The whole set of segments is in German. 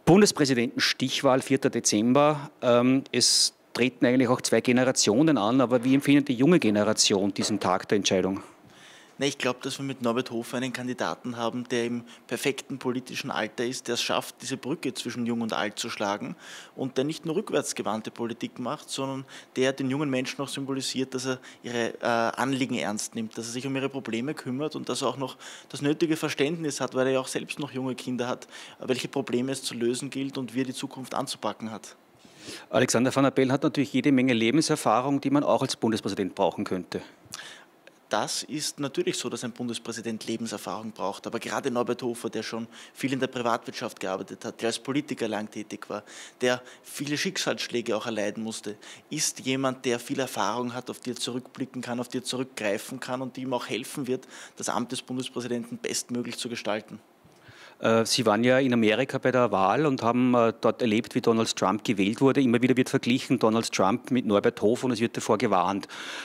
Bundespräsidenten-Stichwahl, 4. Dezember. Es treten eigentlich auch zwei Generationen an, aber wie empfindet die junge Generation diesen Tag der Entscheidung? Na, ich glaube, dass wir mit Norbert Hofer einen Kandidaten haben, der im perfekten politischen Alter ist, der es schafft, diese Brücke zwischen Jung und Alt zu schlagen und der nicht nur rückwärtsgewandte Politik macht, sondern der den jungen Menschen auch symbolisiert, dass er ihre Anliegen ernst nimmt, dass er sich um ihre Probleme kümmert und dass er auch noch das nötige Verständnis hat, weil er ja auch selbst noch junge Kinder hat, welche Probleme es zu lösen gilt und wie er die Zukunft anzupacken hat. Alexander Van der Bellen hat natürlich jede Menge Lebenserfahrung, die man auch als Bundespräsident brauchen könnte. Das ist natürlich so, dass ein Bundespräsident Lebenserfahrung braucht. Aber gerade Norbert Hofer, der schon viel in der Privatwirtschaft gearbeitet hat, der als Politiker lang tätig war, der viele Schicksalsschläge auch erleiden musste, ist jemand, der viel Erfahrung hat, auf die er zurückblicken kann, auf die er zurückgreifen kann und die ihm auch helfen wird, das Amt des Bundespräsidenten bestmöglich zu gestalten. Sie waren ja in Amerika bei der Wahl und haben dort erlebt, wie Donald Trump gewählt wurde. Immer wieder wird verglichen Donald Trump mit Norbert Hofer und es wird davor gewarnt.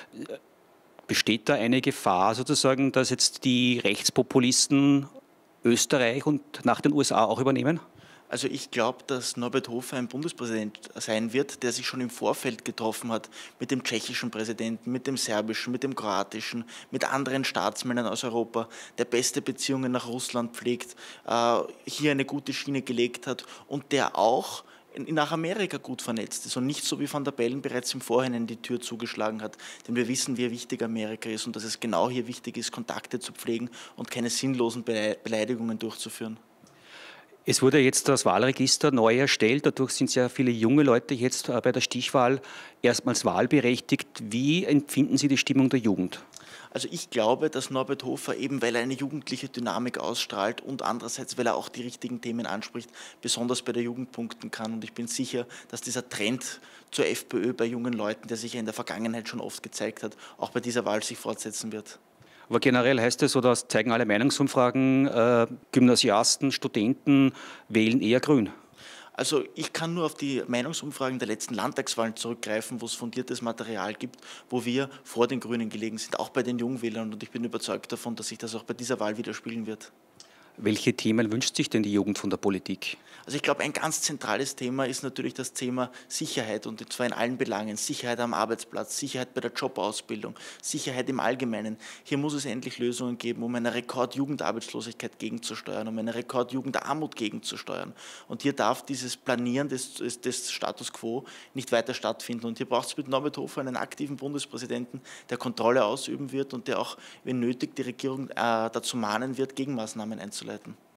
Besteht da eine Gefahr sozusagen, dass jetzt die Rechtspopulisten Österreich und nach den USA auch übernehmen? Also ich glaube, dass Norbert Hofer ein Bundespräsident sein wird, der sich schon im Vorfeld getroffen hat mit dem tschechischen Präsidenten, mit dem serbischen, mit dem kroatischen, mit anderen Staatsmännern aus Europa, der beste Beziehungen nach Russland pflegt, hier eine gute Schiene gelegt hat und der auch nach Amerika gut vernetzt ist und nicht so wie Van der Bellen bereits im Vorhinein die Tür zugeschlagen hat. Denn wir wissen, wie wichtig Amerika ist und dass es genau hier wichtig ist, Kontakte zu pflegen und keine sinnlosen Beleidigungen durchzuführen. Es wurde jetzt das Wahlregister neu erstellt. Dadurch sind sehr viele junge Leute jetzt bei der Stichwahl erstmals wahlberechtigt. Wie empfinden Sie die Stimmung der Jugend? Also ich glaube, dass Norbert Hofer eben, weil er eine jugendliche Dynamik ausstrahlt und andererseits, weil er auch die richtigen Themen anspricht, besonders bei der Jugend punkten kann. Und ich bin sicher, dass dieser Trend zur FPÖ bei jungen Leuten, der sich ja in der Vergangenheit schon oft gezeigt hat, auch bei dieser Wahl sich fortsetzen wird. Aber generell heißt es, oder das zeigen alle Meinungsumfragen, Gymnasiasten, Studenten wählen eher grün. Also ich kann nur auf die Meinungsumfragen der letzten Landtagswahlen zurückgreifen, wo es fundiertes Material gibt, wo wir vor den Grünen gelegen sind, auch bei den Jungwählern. Und ich bin überzeugt davon, dass sich das auch bei dieser Wahl widerspiegeln wird. Welche Themen wünscht sich denn die Jugend von der Politik? Also ich glaube, ein ganz zentrales Thema ist natürlich das Thema Sicherheit und zwar in allen Belangen. Sicherheit am Arbeitsplatz, Sicherheit bei der Jobausbildung, Sicherheit im Allgemeinen. Hier muss es endlich Lösungen geben, um eine Rekordjugendarbeitslosigkeit gegenzusteuern, um eine Rekordjugendarmut gegenzusteuern. Und hier darf dieses Planieren des Status quo nicht weiter stattfinden. Und hier braucht es mit Norbert Hofer einen aktiven Bundespräsidenten, der Kontrolle ausüben wird und der auch, wenn nötig, die Regierung dazu mahnen wird, Gegenmaßnahmen einzuleiten.